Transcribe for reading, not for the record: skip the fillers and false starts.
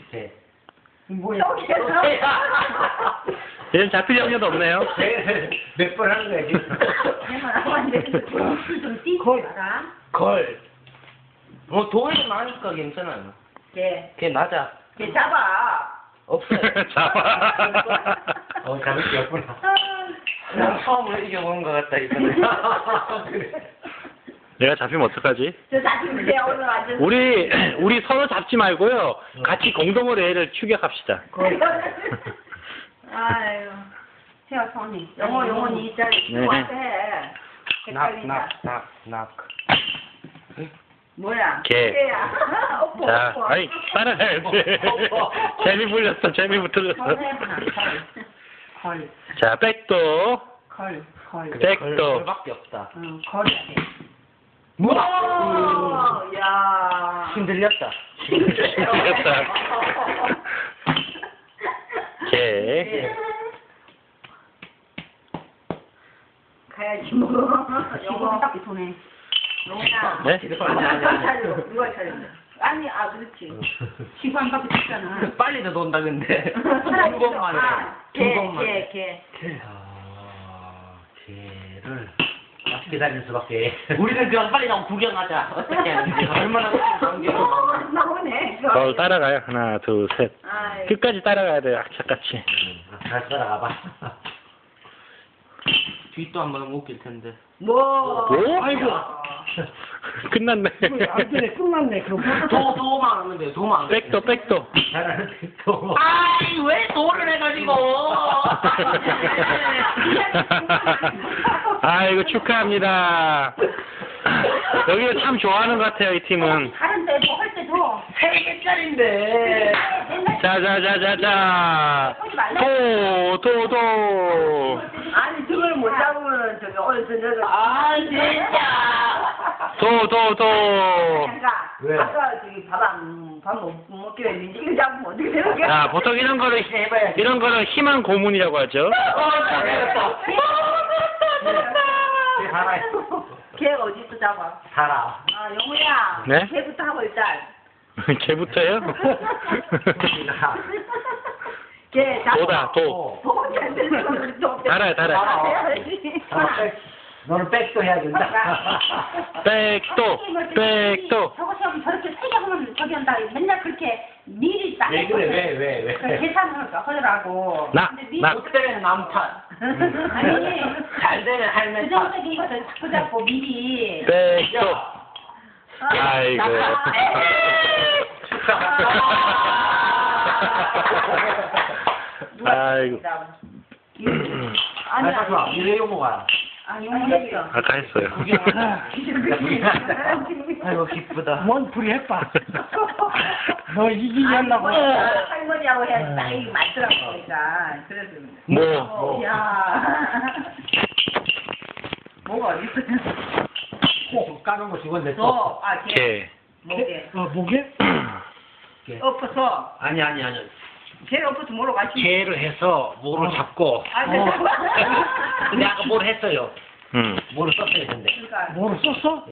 개. 뭐야? 얘는 잡힐 염려도 없네요. 몇번 하는 거야 지금. 내가 나한테 좀 띄고 알아? 걸. 뭐 도에는 나니까 괜찮아요. 걔 낮아. 걔 잡아. 없어요. 잡아. 잡을 게 없구나. 그냥 처음으로 이겨보는 것 같다 이거는. 그래. 내가 잡히면 어떡하지? 저 사진 내 오늘 완전. 우리 서로 잡지 말고요. 같이 공동으로 얘를 추격합시다. 아유, 태아 손이. 영혼이 있잖아. 네. 누구한테 해? 헷갈린다. 낙. 뭐야? 개. 개야. 오빠, 자, 오빠. 아이, 따라가야지. 재미 불렸어, 재미 붙들렸어. 걸. 자, 백도, 걸. 백도. 걸밖에 없다. 응, 걸이야 돼. 뭐야? 야. 힘들렸다. 힘들렸다. 개. 가야지 뭐. 영혼 딱 도네. 영혼아. 네? 누가 차려? 아니, 그렇지. 시구 한 바퀴 쳤잖아. 빨리도 돈다 근데. 두 번만 해. 두 번만. 개. 개를 기다릴 수밖에. 우리는 그냥 빨리 나오고 구경하자. 어떻게 하는지. 얼마나 구경. 나오네. 저 따라가요. 하나, 둘, 셋. 아이. 끝까지 따라가야 돼요, 악착같이. 잘 따라가봐. 뒷도 한번 웃길 텐데. 뭐? 아이고. 끝났네. 안 되네, 끝났네. 그럼 도만 하는데, 도만 안 돼. 백도. 잘하는데, 도. 아이, 왜 도를 해가지고. 아이고, 축하합니다. 여기를 참 좋아하는 것 같아요, 이 팀은. 다른데 뭐 할 때도 3개짜린데. 자. 도. 아니 저걸 못 잡으면 저기 오늘 저녁에 진짜. 도. 왜? 아까 저기 밥못 먹기로 했는데 이거 잡으면 어떻게 되는 거야? 자, 보통 이런 거를 희망 고문이라고 하죠. 잘했다. 걔 어디서 잡아? 살아. 영우야. 네? 걔부터 하고 일단. 걔부터요? 걔 잡아. 도. 달아요. 너는 백도 해야 된다. 백도. 저거 저렇게 세게 하면 저기 한다. 맨날 그렇게 미리 딱. 왜 그래? 왜? 계산을 하더라고. 나. 그때는 남탓. 아니. 잘 되면 할매 그 정도 이거를 자꾸 잡고 미리. 백도. 아이고. 아이고. 아니. 이래 용어가. 용했어. 아까 했어요. 아이고 기쁘다. 뭔 불이 해봐. 너 이기겠나고. 할머니하고 해야지 딱 이게 맞더라고 그러니까. 그래서. 뭐. 야. 뭐가 어디 있어? 꼭 까는 거 죽었네 또. 개. 뭐게? 뭐게? 엎어서. 아니. 걔 엎어서 뭐로 가시? 개를 해서 뭐로 잡고. 잠깐만. 근데 아까 뭘 했어요? 음. 뭐를 썼어야 된대. 그러니까. 뭐로 썼어?